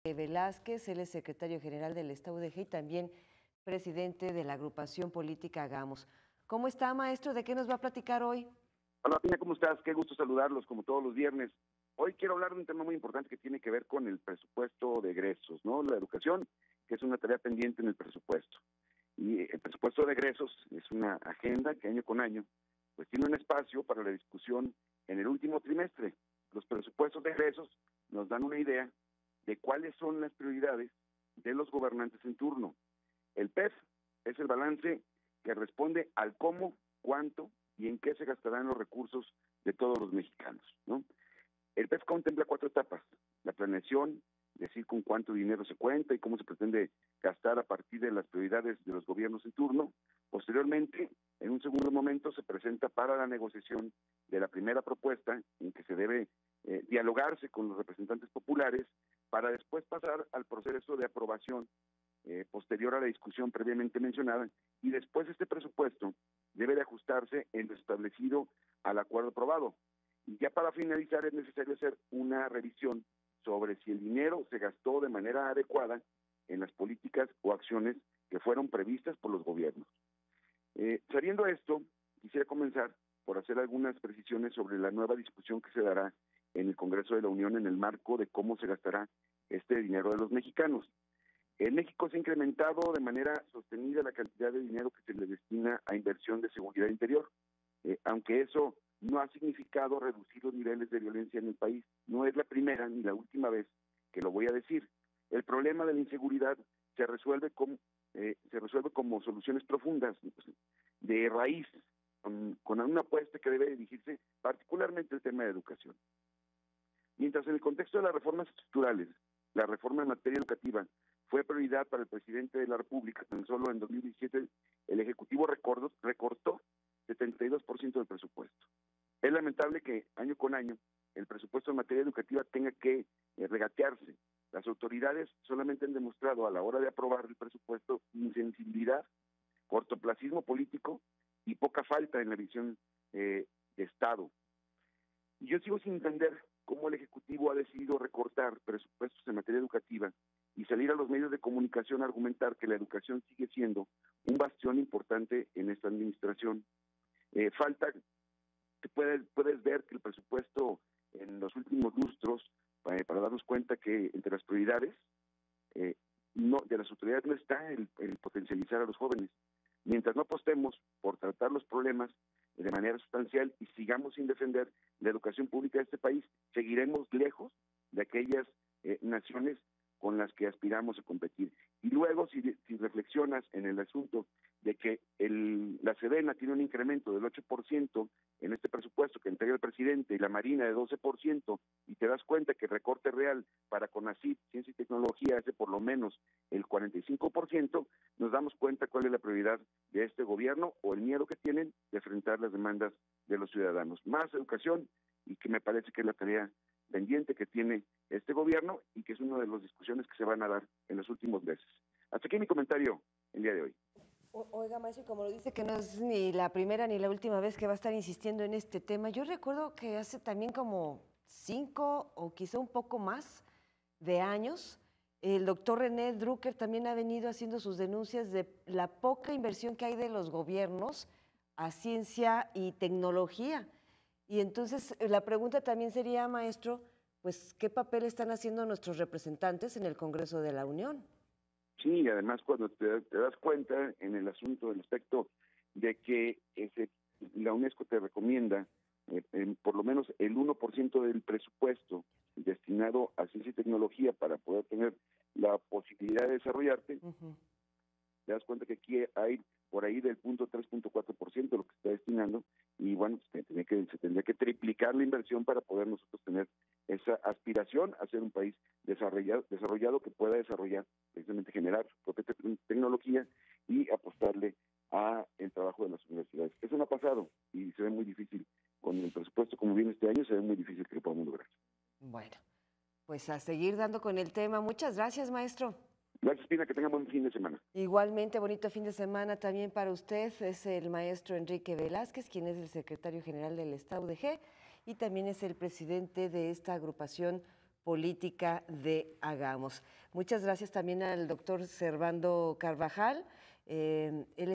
Velázquez, él es secretario general del UDG y también presidente de la agrupación política Hagamos. ¿Cómo está, maestro? ¿De qué nos va a platicar hoy? Hola, Pina, ¿cómo estás? Qué gusto saludarlos, como todos los viernes. Hoy quiero hablar de un tema muy importante que tiene que ver con el presupuesto de egresos, ¿no? La educación, que es una tarea pendiente en el presupuesto. Y el presupuesto de egresos es una agenda que año con año pues tiene un espacio para la discusión en el último trimestre. Los presupuestos de egresos nos dan una idea de cuáles son las prioridades de los gobernantes en turno. El PEF es el balance que responde al cómo, cuánto y en qué se gastarán los recursos de todos los mexicanos, ¿no? El PEF contempla 4 etapas: la planeación, decir con cuánto dinero se cuenta y cómo se pretende gastar a partir de las prioridades de los gobiernos en turno. Posteriormente, en un segundo momento, se presenta para la negociación de la primera propuesta, en que se debe dialogarse con los representantes populares, para después pasar al proceso de aprobación posterior a la discusión previamente mencionada, y después este presupuesto debe de ajustarse en lo establecido al acuerdo aprobado. Y ya para finalizar es necesario hacer una revisión sobre si el dinero se gastó de manera adecuada en las políticas o acciones que fueron previstas por los gobiernos. Sabiendo esto, quisiera comenzar por hacer algunas precisiones sobre la nueva discusión que se dará en el Congreso de la Unión en el marco de cómo se gastará este dinero de los mexicanos. En México se ha incrementado de manera sostenida la cantidad de dinero que se le destina a inversión de seguridad interior, aunque eso no ha significado reducir los niveles de violencia en el país. No es la primera ni la última vez que lo voy a decir. El problema de la inseguridad se resuelve como soluciones profundas, de raíz, con una apuesta que debe dirigirse particularmente al tema de educación. Mientras en el contexto de las reformas estructurales, la reforma en materia educativa fue prioridad para el presidente de la República, tan solo en 2017 el Ejecutivo recortó 72% del presupuesto. Es lamentable que año con año el presupuesto en materia educativa tenga que regatearse. Las autoridades solamente han demostrado a la hora de aprobar el presupuesto insensibilidad, cortoplacismo político y poca falta en la visión de Estado. Y yo sigo sin entender cómo el Ejecutivo ha decidido recortar presupuestos en materia educativa y salir a los medios de comunicación a argumentar que la educación sigue siendo un bastión importante en esta administración. Falta que puedes ver que el presupuesto en los últimos lustros, para darnos cuenta que entre las prioridades de las autoridades no está el potencializar a los jóvenes. Mientras no apostemos por tratar los problemas de manera sustancial y sigamos sin defender la educación pública de este país, seguiremos lejos de aquellas naciones con las que aspiramos a competir. Y luego, si reflexionas en el asunto de que la Sedena tiene un incremento del 8% en este presupuesto que entrega el presidente y la Marina de 12%, y te das cuenta que el recorte real para CONACYT, Ciencia y Tecnología, es de por lo menos el 45%, nos damos cuenta cuál es la prioridad de este gobierno o el miedo que tienen de enfrentar las demandas de los ciudadanos. Más educación, y que me parece que es la tarea pendiente que tiene este gobierno y que es una de las discusiones que se van a dar en los últimos meses. Hasta aquí mi comentario el día de hoy. Oiga, maestro, como lo dice que no es ni la primera ni la última vez que va a estar insistiendo en este tema, yo recuerdo que hace también como 5 o quizá un poco más de años, el doctor René Drucker también ha venido haciendo sus denuncias de la poca inversión que hay de los gobiernos a ciencia y tecnología. Y entonces la pregunta también sería, maestro, pues, ¿qué papel están haciendo nuestros representantes en el Congreso de la Unión? Sí, y además cuando te das cuenta en el asunto del aspecto de que la UNESCO te recomienda por lo menos el 1% del presupuesto destinado a ciencia y tecnología para poder tener la posibilidad de desarrollarte, te das cuenta que aquí hay por ahí del 3.4% de lo que se está destinando, y bueno, se tendría que triplicar la inversión para poder nosotros tener esa aspiración a ser un país desarrollado que pueda desarrollar, precisamente generar su propia tecnología y apostarle a el trabajo de las universidades. Eso no ha pasado y se ve muy difícil. Con el presupuesto como viene este año, se ve muy difícil que lo podamos lograr. Bueno, pues a seguir dando con el tema. Muchas gracias, maestro. Gracias, Pina, que tenga buen fin de semana. Igualmente, bonito fin de semana también para usted. Es el maestro Enrique Velázquez, quien es el secretario general del UDG y también es el presidente de esta agrupación política de Hagamos. Muchas gracias también al doctor Servando Carvajal. Él